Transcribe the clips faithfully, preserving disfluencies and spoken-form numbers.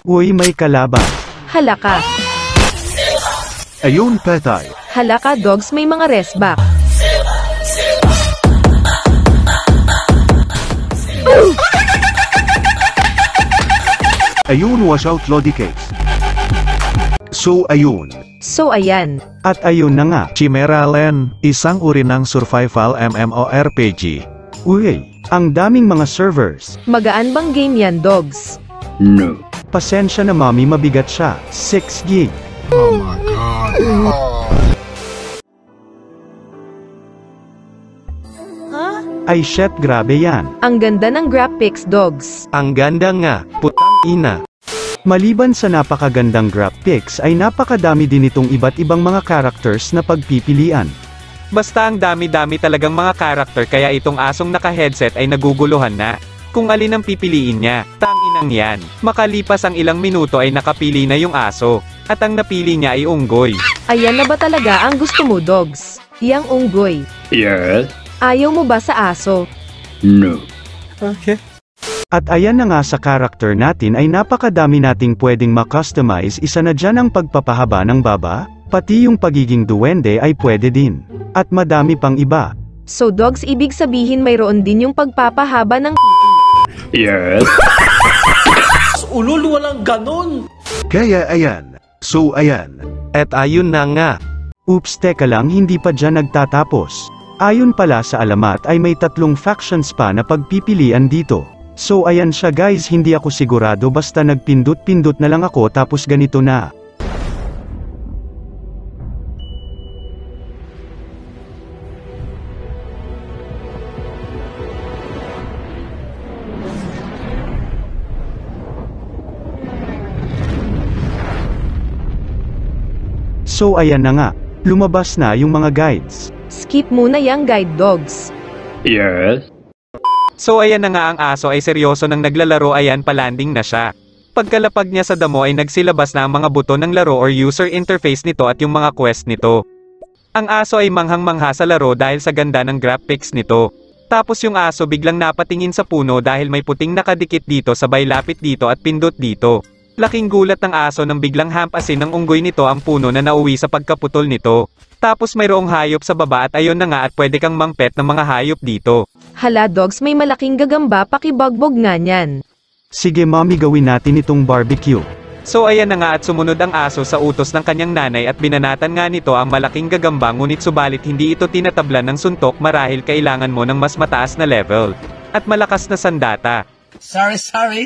Uy, may kalaban. Halaka. Ayun, patay. Halaka dogs, may mga resback. Ayun, wash out Lodi case. So ayun. So ayan. At ayun na nga. Chimera Land, isang uri ng survival MMORPG. Uy, ang daming mga servers. Magaan bang game yan, dogs? No. Pasensya na mami, mabigat siya. six gig. Oh my god. Oh. Ay shit, grabe yan. Ang ganda ng graphics, dogs. Ang ganda nga, putang ina. Maliban sa napakagandang graphics ay napakadami din itong iba't ibang mga characters na pagpipilian. Basta ang dami-dami talagang mga character kaya itong asong naka-headset ay naguguluhan na. Kung alin ang pipiliin niya, tanginang yan. Makalipas ang ilang minuto ay nakapili na yung aso. At ang napili niya ay unggoy. Ayan na ba talaga ang gusto mo, dogs? Yang unggoy. Yes. Ayaw mo ba sa aso? No. Okay. At ayan na nga sa character natin ay napakadami nating pwedeng ma-customize. Isa na dyan ang pagpapahaba ng baba, pati yung pagiging duwende ay pwede din. At madami pang iba. So dogs, ibig sabihin mayroon din yung pagpapahaba ng titi. Yes. Ulul, walang ganon. Kaya ayan. So ayan. At ayun na nga. Oops, teka lang, hindi pa dyan nagtatapos. Ayon pala sa alamat ay may tatlong factions pa na pagpipilian dito. So ayan siya guys, hindi ako sigurado basta nagpindot-pindot na lang ako tapos ganito na. So ayan na nga, lumabas na yung mga guides. Skip muna yung guide, dogs. Yes. So ayan na nga, ang aso ay seryoso nang naglalaro, ayan palanding na siya. Pagkalapag niya sa damo ay nagsilabas na ang mga buto ng laro or user interface nito at yung mga quest nito. Ang aso ay manghang-mangha sa laro dahil sa ganda ng graphics nito. Tapos yung aso biglang napatingin sa puno dahil may puting nakadikit dito, sabay lapit dito at pindot dito. Laking gulat ng aso nang biglang hampasin ng unggoy nito ang puno na nauwi sa pagkaputol nito. Tapos mayroong hayop sa baba at ayun na nga, at pwede kang mangpet ng mga hayop dito. Hala dogs, may malaking gagamba, pakibagbog nga niyan. Sige mami, gawin natin itong barbecue. So ayan na nga, at sumunod ang aso sa utos ng kanyang nanay at binanatan nga nito ang malaking gagamba, ngunit subalit hindi ito tinatablan ng suntok marahil kailangan mo ng mas mataas na level. At malakas na sandata. Sorry, sorry.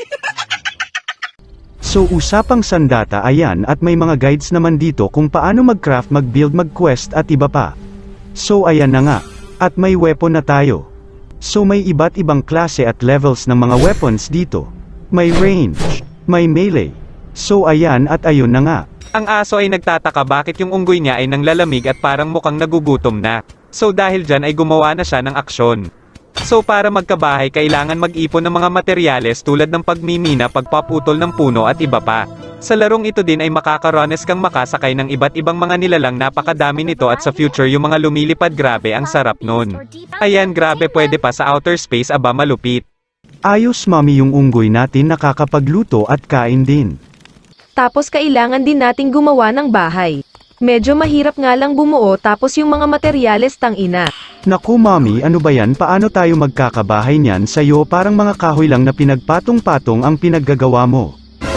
So usapang sandata ayan, at may mga guides naman dito kung paano mag-craft, mag-build, mag-quest at iba pa. So ayan na nga. At may weapon na tayo. So may iba't ibang klase at levels ng mga weapons dito. May range, may melee. So ayan, at ayun na nga. Ang aso ay nagtataka bakit yung unggoy niya ay nanglalamig at parang mukhang nagugutom na. So dahil dyan ay gumawa na siya ng aksyon. So para magkabahay kailangan mag-ipon ng mga materyales tulad ng pagmimina, pagpaputol ng puno at iba pa. Sa larong ito din ay makakarones kang makasakay ng iba't ibang mga nilalang, napakadami nito, at sa future yung mga lumilipad, grabe ang sarap nun. Ayan, grabe, pwede pa sa outer space, aba malupit. Ayos mami, yung unggoy natin nakakapagluto at kain din. Tapos kailangan din nating gumawa ng bahay. Medyo mahirap nga lang bumuo tapos yung mga materyales, tang ina. Naku mami, ano ba yan, paano tayo magkakabahay niyan sa'yo, parang mga kahoy lang na pinagpatong-patong ang pinaggagawa mo.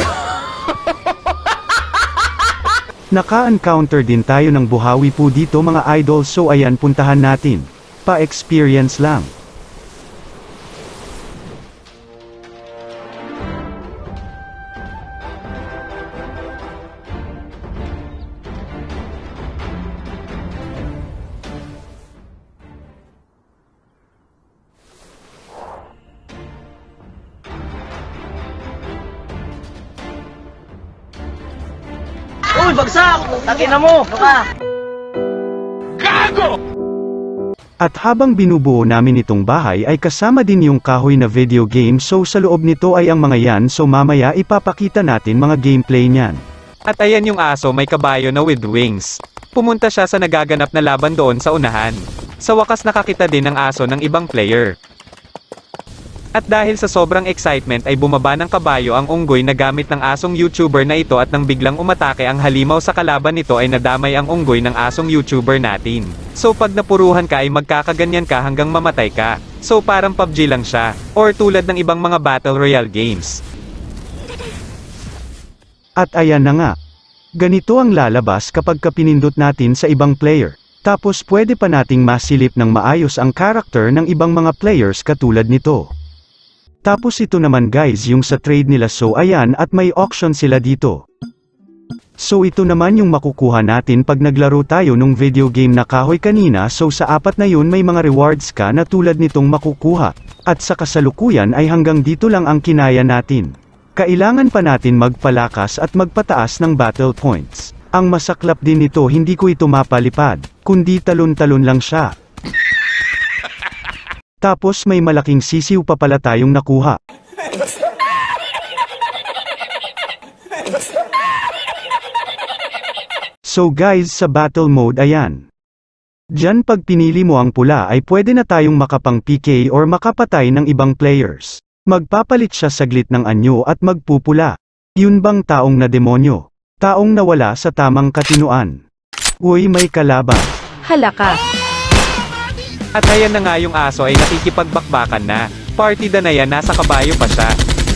Naka-encounter din tayo ng buhawi po dito mga idol, so ayan, puntahan natin. Pa-experience lang. Uy, bagsak! Takin na mo! Baka! Gago! At habang binubuo namin itong bahay ay kasama din yung kahoy na video game, so sa loob nito ay ang mga yan, so mamaya ipapakita natin mga gameplay niyan. At ayan yung aso, may kabayo na with wings. Pumunta siya sa nagaganap na laban doon sa unahan. Sa wakas nakakita din ng aso ng ibang player. At dahil sa sobrang excitement ay bumaba ng kabayo ang unggoy na gamit ng asong YouTuber na ito at nang biglang umatake ang halimaw sa kalaban nito ay nadamay ang unggoy ng asong YouTuber natin. So pag napuruhan ka ay magkakaganyan ka hanggang mamatay ka. So parang P U B G lang siya, or tulad ng ibang mga Battle Royale games. At ayan na nga. Ganito ang lalabas kapag kapinindot natin sa ibang player. Tapos pwede pa nating masilip ng maayos ang character ng ibang mga players katulad nito. Tapos ito naman guys yung sa trade nila, so ayan, at may auction sila dito. So ito naman yung makukuha natin pag naglaro tayo nung video game na kahoy kanina, so sa apat na yun may mga rewards ka na tulad nitong makukuha. At sa kasalukuyan ay hanggang dito lang ang kinaya natin. Kailangan pa natin magpalakas at magpataas ng battle points. Ang masaklap din nito, hindi ko ito mapalipad, kundi talon-talon lang siya. Tapos may malaking sisiw pa pala tayong nakuha. So guys, sa battle mode ayan. Diyan pag pinili mo ang pula ay pwede na tayong makapang P K or makapatay ng ibang players. Magpapalit siya saglit ng anyo at magpupula. Yun bang taong na demonyo? Taong nawala sa tamang katinuan. Uy, may kalaban. Halaka. At ayan na nga yung aso ay nakikipagbakbakan na. Partida na yan, nasa kabayo pa siya.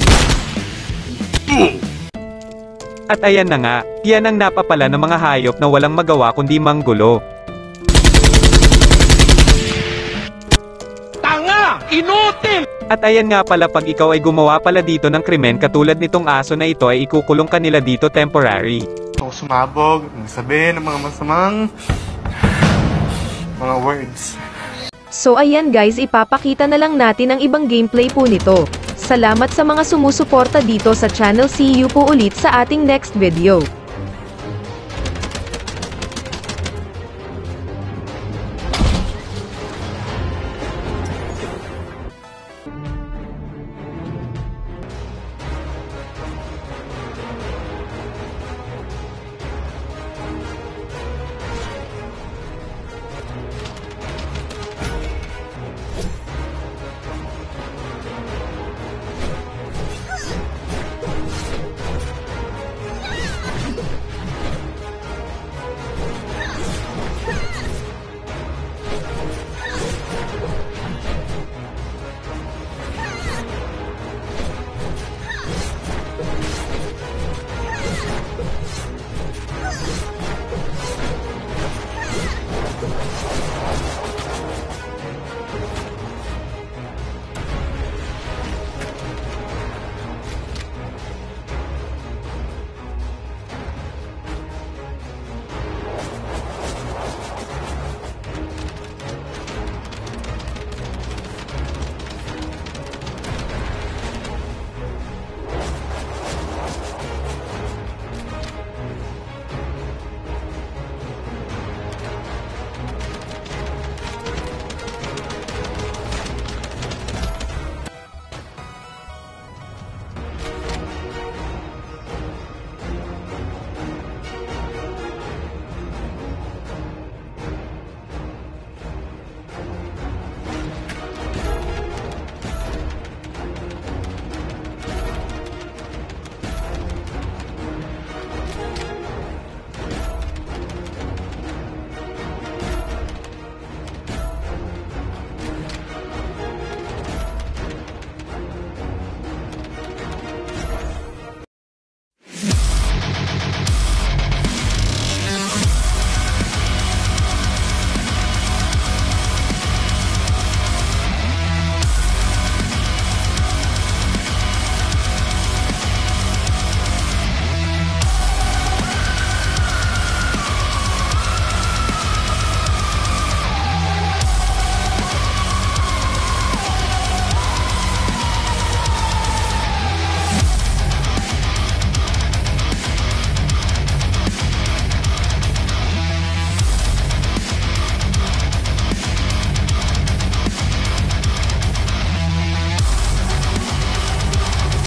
At ayan na nga, yan ang napapala ng mga hayop na walang magawa kundi manggulo. Tanga! Inutil! At ayan nga pala, pag ikaw ay gumawa pala dito ng krimen katulad nitong aso na ito ay ikukulong kanila dito temporary. Ako sumabog, nagsabi ng mga masamang mga words. So ayan guys, ipapakita na lang natin ang ibang gameplay po nito. Salamat sa mga sumusuporta dito sa channel, see you po ulit sa ating next video.